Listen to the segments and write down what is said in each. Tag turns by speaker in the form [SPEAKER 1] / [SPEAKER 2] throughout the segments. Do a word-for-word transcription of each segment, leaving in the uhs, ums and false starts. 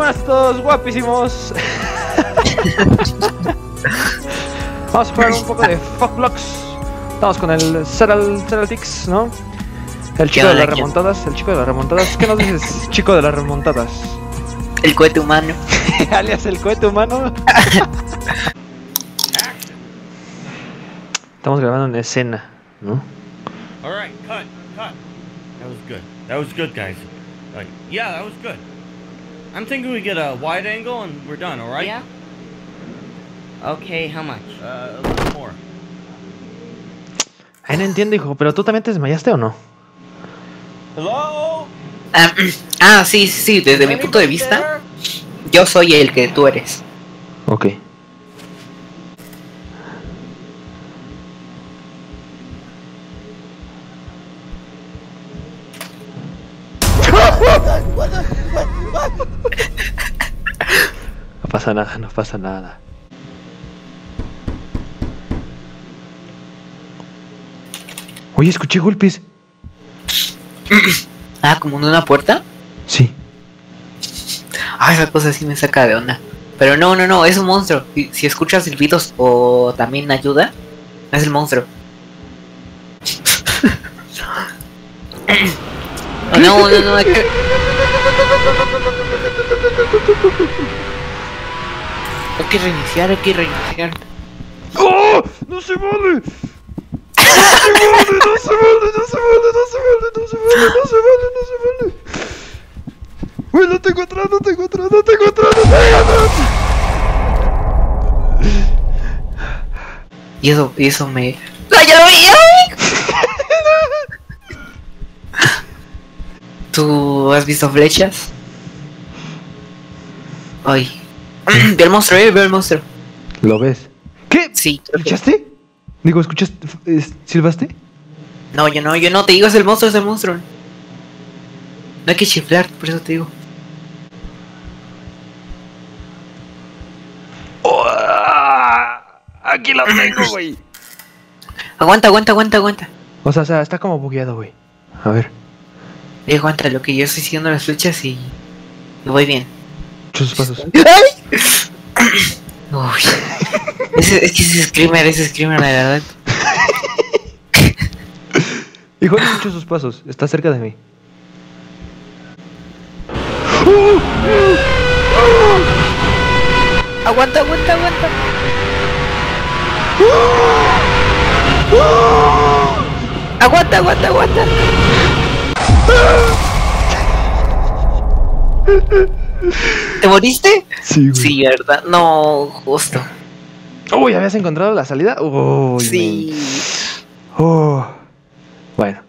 [SPEAKER 1] buenas a todos, guapísimos. Vamos a jugar un poco de Fuck Blocks. Estamos con el Ceral, Ceraltix, ¿no? El chico de las remontadas, el chico de las remontadas. ¿Qué nos dices, chico de las remontadas?
[SPEAKER 2] El cohete humano.
[SPEAKER 1] Alias el cohete humano. Estamos grabando una escena, ¿no?
[SPEAKER 3] Alright, cut, cut. That was good. That was good, guys. Like, yeah, that was good. I'm thinking we get a wide angle and we're done, alright?
[SPEAKER 4] Yeah. Okay, how much?
[SPEAKER 3] Uh, a little more.
[SPEAKER 1] Ay, no entiendo, hijo, pero tú también te desmayaste o no?
[SPEAKER 3] Hello?
[SPEAKER 2] Ah, ah, sí, sí, sí, desde mi punto de vista, yo soy el que tú eres.
[SPEAKER 1] Ok. No pasa nada, no pasa nada. Oye, escuché golpes.
[SPEAKER 2] Ah, como en una puerta.
[SPEAKER 1] Sí.
[SPEAKER 2] Ah, esa cosa sí me saca de onda. Pero no, no, no, es un monstruo. Si, si escuchas silbidos o también ayuda, es el monstruo. Oh, no, no, no, hay que... hay que reiniciar, hay que reiniciar.
[SPEAKER 1] ¡Oh! ¡No se vale! ¡No se vale! ¡No se vale! ¡No se vale! ¡No se vale! ¡No se vale! ¡No se vale! ¡No se vale! ¡Uy, no tengo atrás! ¡No tengo atrás! ¡No tengo atrás! ¡No tengo atrás!
[SPEAKER 2] Y eso, y eso me... ¡No, ya lo vi! ¡Ya lo vi! ¿Tú has visto flechas? Ay. Ve el monstruo, eh, ve el monstruo.
[SPEAKER 1] ¿Lo ves? ¿Qué?
[SPEAKER 2] Sí, creo que...
[SPEAKER 1] ¿Escuchaste? Digo, ¿escuchaste? eh, ¿Silbaste?
[SPEAKER 2] No, yo no, yo no, te digo, es el monstruo, es el monstruo. No hay que chiflar, por eso te digo.
[SPEAKER 1] Oh, aquí la tengo, güey.
[SPEAKER 2] Aguanta, aguanta, aguanta, aguanta.
[SPEAKER 1] O sea, o sea, está como bugueado, güey. A ver.
[SPEAKER 2] Eh, aguanta, lo que yo estoy siguiendo las flechas y... y voy bien.
[SPEAKER 1] Sus pasos.
[SPEAKER 2] ¡Ay! Uy. Ese, es que ese screamer, ese screamer, la verdad.
[SPEAKER 1] Hijo, no escucho sus pasos. Está cerca de mí.
[SPEAKER 2] Aguanta, aguanta, aguanta. Aguanta, aguanta, aguanta. ¿Te moriste?
[SPEAKER 1] Sí, güey.
[SPEAKER 2] Sí, ¿verdad? No, justo.
[SPEAKER 1] Uy, ¿habías encontrado la salida? Uy,
[SPEAKER 2] Sí.
[SPEAKER 1] man. Oh. Bueno.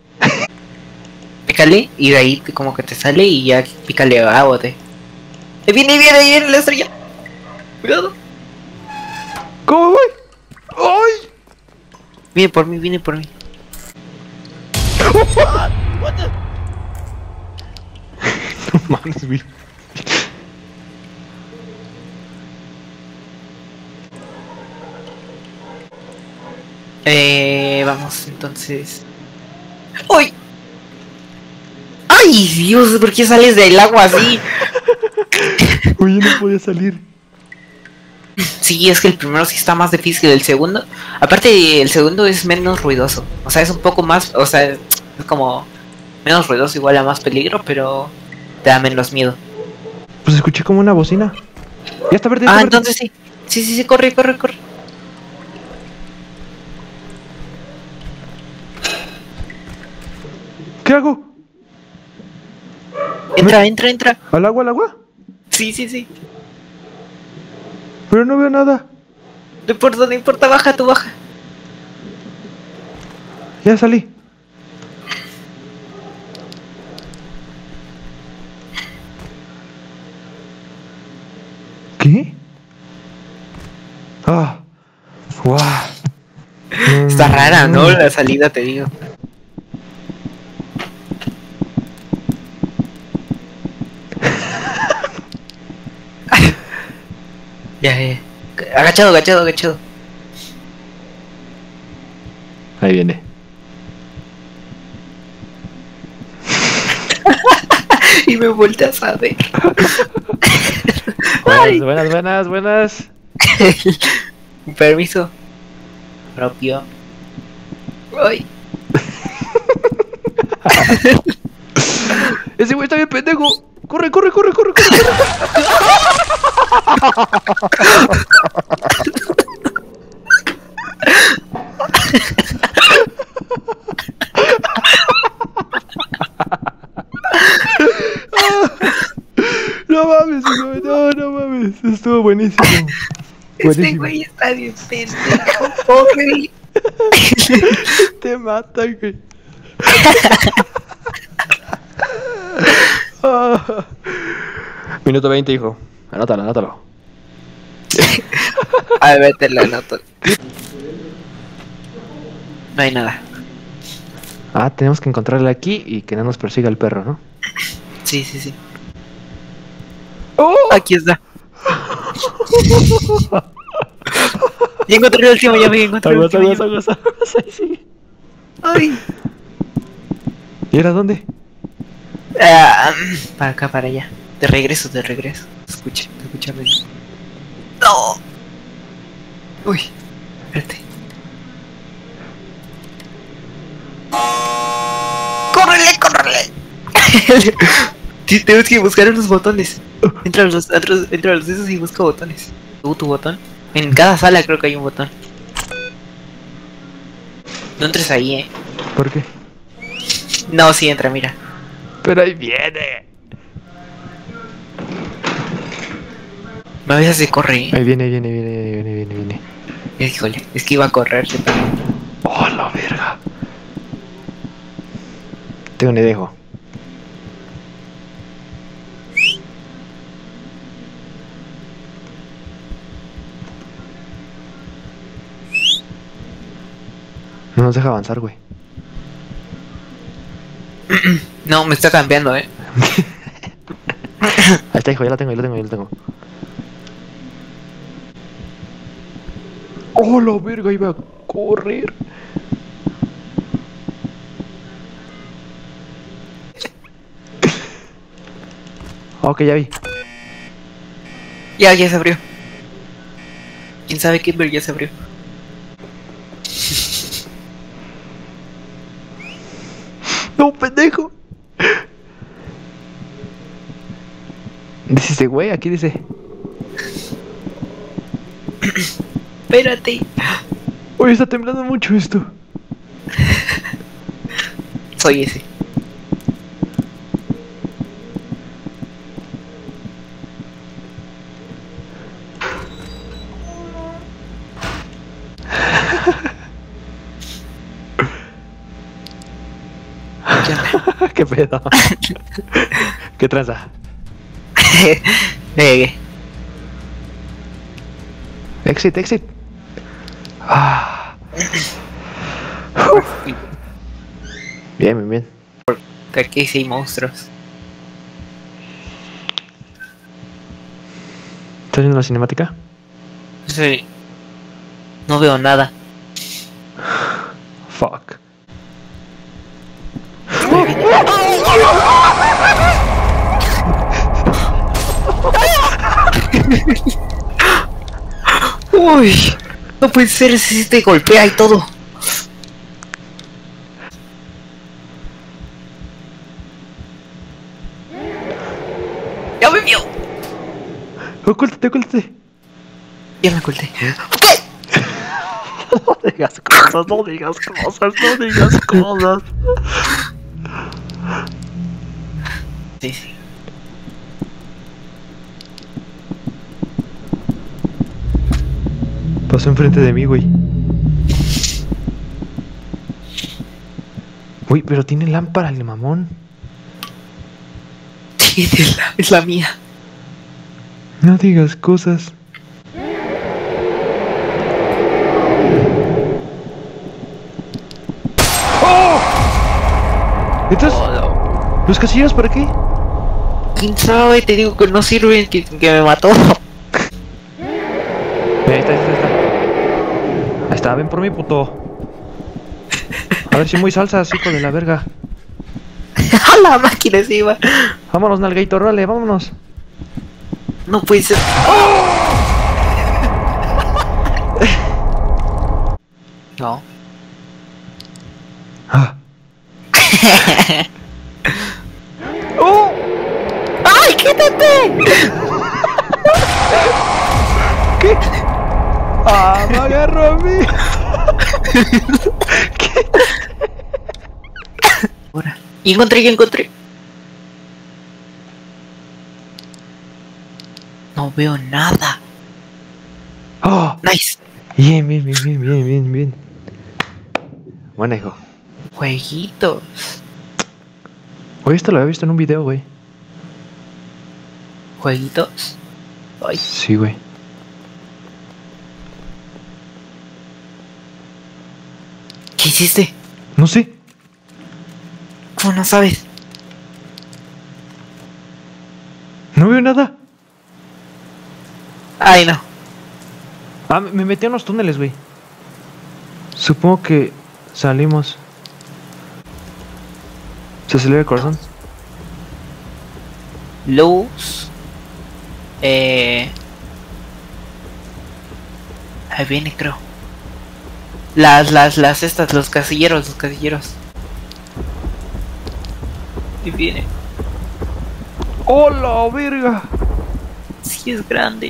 [SPEAKER 2] Pícale y de ahí como que te sale y ya pícale a bote. Ahí viene, ahí viene, ahí viene la estrella. Cuidado.
[SPEAKER 1] ¿Cómo voy? ¡Ay!
[SPEAKER 2] Viene por mí, viene por mí.
[SPEAKER 1] No mames, güey.
[SPEAKER 2] Eh, vamos entonces. ¡Uy! ¡Ay, Dios! ¿Por qué sales del agua así?
[SPEAKER 1] Oye, no podía salir.
[SPEAKER 2] Sí, es que el primero sí está más difícil que el segundo. Aparte, el segundo es menos ruidoso. O sea, es un poco más... O sea, es como... menos ruidoso, igual a más peligro, pero... te da menos miedo.
[SPEAKER 1] Pues escuché como una bocina. Ya está verde, ya
[SPEAKER 2] Ah,
[SPEAKER 1] está verde.
[SPEAKER 2] entonces sí. Sí, sí, sí, corre, corre, corre.
[SPEAKER 1] ¿Qué hago?
[SPEAKER 2] Entra, entra, entra.
[SPEAKER 1] ¿Al agua, al agua?
[SPEAKER 2] Sí, sí, sí.
[SPEAKER 1] Pero no veo nada.
[SPEAKER 2] No importa, no importa, baja, tú baja.
[SPEAKER 1] Ya salí. ¿Qué? Ah. Guau.
[SPEAKER 2] Está rara, ¿no? La salida, te digo. Ya, ya. Agachado, agachado, agachado.
[SPEAKER 1] Ahí viene.
[SPEAKER 2] Y me volteas a ver.
[SPEAKER 1] Buenas, buenas, buenas, buenas.
[SPEAKER 2] Permiso. Propio. Ay.
[SPEAKER 1] Ese güey está bien pendejo. Corre, corre, corre, corre, corre. No mames, güey, no, no mames. Estuvo buenísimo.
[SPEAKER 2] Este
[SPEAKER 1] Buenísimo.
[SPEAKER 2] güey está bien pendejo, pobre.
[SPEAKER 1] Te mata, güey. Ah. Minuto veinte, hijo. Anótalo, anótalo.
[SPEAKER 2] A ver, vete la nota. No hay nada.
[SPEAKER 1] Ah, tenemos que encontrarle aquí y que no nos persiga el perro, ¿no?
[SPEAKER 2] Sí, sí, sí.
[SPEAKER 1] ¡Oh!
[SPEAKER 2] Aquí está. Ya encontré el último, ya me encontré el
[SPEAKER 1] Aguas,
[SPEAKER 2] último.
[SPEAKER 1] aguas, aguas, aguas. Ahí sí.
[SPEAKER 2] Ay.
[SPEAKER 1] ¿Y era dónde?
[SPEAKER 2] Ah, para acá, para allá. De regreso, de regreso. Escucha, escúchame. No. Uy, espérate. ¡Córrele, córrele! Sí, tenemos que buscar unos botones. Entra a los, entra, entra a los esos y busca botones. ¿Tú tu botón? En cada sala creo que hay un botón. No entres ahí, eh.
[SPEAKER 1] ¿Por qué?
[SPEAKER 2] No, sí entra, mira.
[SPEAKER 1] Pero ahí viene.
[SPEAKER 2] A veces se corre, eh.
[SPEAKER 1] Ahí viene, viene, viene, viene, viene, viene.
[SPEAKER 2] Híjole, es que iba a correr. yo también.
[SPEAKER 1] ¡Oh, la verga! Tengo un idejo. No nos deja avanzar, güey.
[SPEAKER 2] No, me está cambiando, eh.
[SPEAKER 1] Ahí está, hijo, ya la tengo, ya la tengo, ya la tengo. ¡Oh, la verga! Iba a correr. Ok, ya vi.
[SPEAKER 2] Ya, ya se abrió. ¿Quién sabe qué? Pero ya se abrió.
[SPEAKER 1] ¡No, pendejo! Dice este güey, aquí dice.
[SPEAKER 2] Espérate.
[SPEAKER 1] Oye, está temblando mucho esto.
[SPEAKER 2] Soy ese. ¿Qué onda?
[SPEAKER 1] ¿Qué pedo? ¿Qué tranza?
[SPEAKER 2] Eh,
[SPEAKER 1] Exit, exit. Ah. Bien, bien, bien.
[SPEAKER 2] que aquí sí hay monstruos.
[SPEAKER 1] ¿Estás viendo la cinemática?
[SPEAKER 2] Sí. No veo nada.
[SPEAKER 1] Fuck.
[SPEAKER 2] Uy, no puede ser, si te golpea y todo. Ya me vio.
[SPEAKER 1] Ocúltate, ocúltate.
[SPEAKER 2] Ya me oculté.
[SPEAKER 1] No digas cosas, no digas cosas, no digas cosas.
[SPEAKER 2] Sí, sí.
[SPEAKER 1] Pasó enfrente de mí, güey. Uy, pero tiene lámpara el mamón.
[SPEAKER 2] Sí, es la, es la mía.
[SPEAKER 1] No digas cosas. ¡Oh! Entonces, ¿los casillos para qué?
[SPEAKER 2] ¿Quién sabe? Te digo que no sirven, que, que me mató.
[SPEAKER 1] Ahí está, ahí está, ahí está. Ahí está, ven por mí, puto. A ver si muy salsas, hijo de la verga.
[SPEAKER 2] A la máquina encima.
[SPEAKER 1] Vámonos, nalguito, rale, vámonos.
[SPEAKER 2] No puede ser. No.
[SPEAKER 1] Ah. ¡Oh!
[SPEAKER 2] ¡Ay, quítate!
[SPEAKER 1] ¿Qué? ¡Ah, me agarró a mí! ¿Qué?
[SPEAKER 2] Ahora. Y encontré, y encontré. No veo nada.
[SPEAKER 1] ¡Oh!
[SPEAKER 2] Nice.
[SPEAKER 1] Bien, bien, bien, bien, bien, bien, bien. Bueno, hijo.
[SPEAKER 2] Jueguitos.
[SPEAKER 1] Oye, esto lo había visto en un video, güey.
[SPEAKER 2] Jueguitos. Ay.
[SPEAKER 1] Sí, güey.
[SPEAKER 2] ¿Qué hiciste?
[SPEAKER 1] No sé.
[SPEAKER 2] ¿Cómo no sabes?
[SPEAKER 1] No veo nada.
[SPEAKER 2] Ay, no.
[SPEAKER 1] Ah, me me metí en los túneles, güey. Supongo que salimos. ¿Se acelera el corazón?
[SPEAKER 2] Luz. Eh. Ahí viene, creo. Las, las, las estas, los casilleros, los casilleros. Y viene.
[SPEAKER 1] ¡Hola, verga!
[SPEAKER 2] Sí, es grande.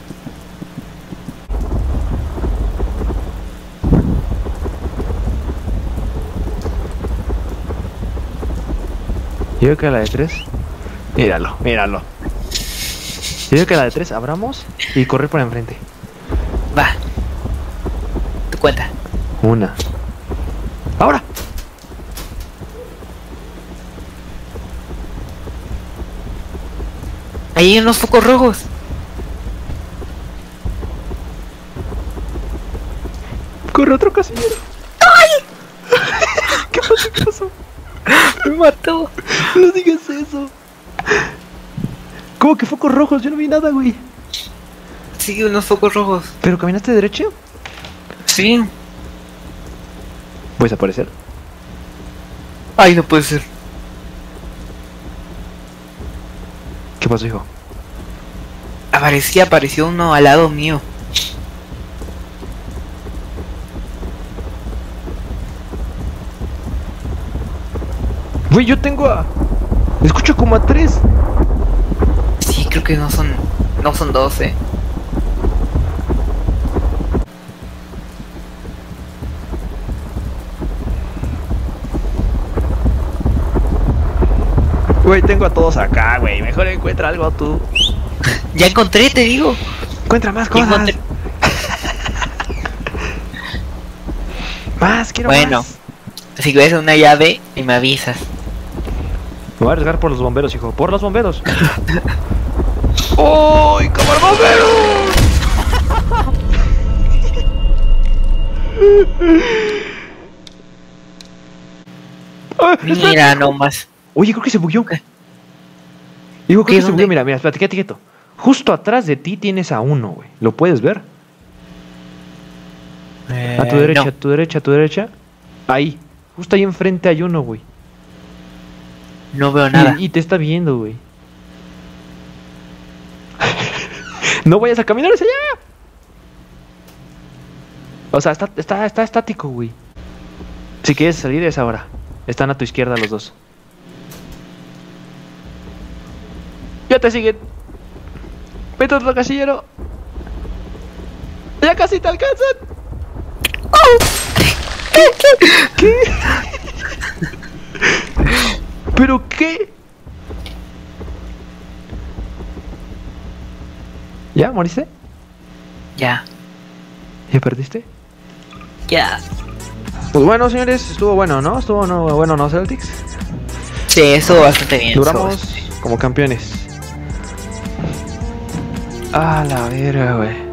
[SPEAKER 1] Yo creo que a la de tres. Míralo, míralo. Yo creo que a la de tres abramos y correr por enfrente.
[SPEAKER 2] Va. Tu cuenta.
[SPEAKER 1] Una. ¡Ahora!
[SPEAKER 2] Ahí hay unos focos rojos.
[SPEAKER 1] ¡Corre otro casillero! ¡Ay! ¿Qué pasó? ¿Qué pasó?
[SPEAKER 2] Me mató.
[SPEAKER 1] No digas eso. ¿Cómo que focos rojos? Yo no vi nada, güey.
[SPEAKER 2] Sí, unos focos rojos.
[SPEAKER 1] ¿Pero caminaste derecho?
[SPEAKER 2] Sí.
[SPEAKER 1] ¿Puedes aparecer?
[SPEAKER 2] Ay, no puede ser.
[SPEAKER 1] ¿Qué pasó, hijo?
[SPEAKER 2] Aparecía, apareció uno al lado mío.
[SPEAKER 1] Güey, yo tengo a... Escucho como a tres.
[SPEAKER 2] Sí, creo que no son. No son doce.
[SPEAKER 1] Güey, tengo a todos acá, güey. Mejor encuentra algo tú.
[SPEAKER 2] Ya encontré, te digo.
[SPEAKER 1] Encuentra más
[SPEAKER 2] Ya
[SPEAKER 1] cosas.
[SPEAKER 2] encontré.
[SPEAKER 1] Más, quiero
[SPEAKER 2] Bueno.
[SPEAKER 1] más.
[SPEAKER 2] Si ves una llave y me avisas.
[SPEAKER 1] Me voy a arriesgar por los bomberos, hijo. Por los bomberos. ¡Uy, como bomberos! Ah, espera.
[SPEAKER 2] Mira nomás.
[SPEAKER 1] Oye, creo que se bugueó. Digo, creo
[SPEAKER 2] ¿Qué,
[SPEAKER 1] que se
[SPEAKER 2] dónde?
[SPEAKER 1] bugueó. Mira, mira, espérate, quédate quieto. Justo atrás de ti tienes a uno, güey. ¿Lo puedes ver?
[SPEAKER 2] Eh,
[SPEAKER 1] A tu derecha,
[SPEAKER 2] no.
[SPEAKER 1] a tu derecha, a tu derecha. Ahí. Justo ahí enfrente hay uno, güey.
[SPEAKER 2] No veo nada.
[SPEAKER 1] Y, y te está viendo, güey. No vayas a caminar hacia allá. O sea, está, está, está estático, güey. Si quieres salir es ahora. Están a tu izquierda los dos. Ya te siguen. Vete a otro casillero. Ya casi te alcanzan. ¿Qué? ¿Qué? ¿Pero qué? ¿Ya moriste?
[SPEAKER 2] Ya.
[SPEAKER 1] ¿Ya perdiste?
[SPEAKER 2] Ya.
[SPEAKER 1] Pues bueno, señores, estuvo bueno, ¿no? Estuvo no, bueno, ¿no, Celtics?
[SPEAKER 2] Sí, estuvo bastante bien.
[SPEAKER 1] Duramos
[SPEAKER 2] estuvo bastante bien.
[SPEAKER 1] como campeones. Ah, la verga, güey.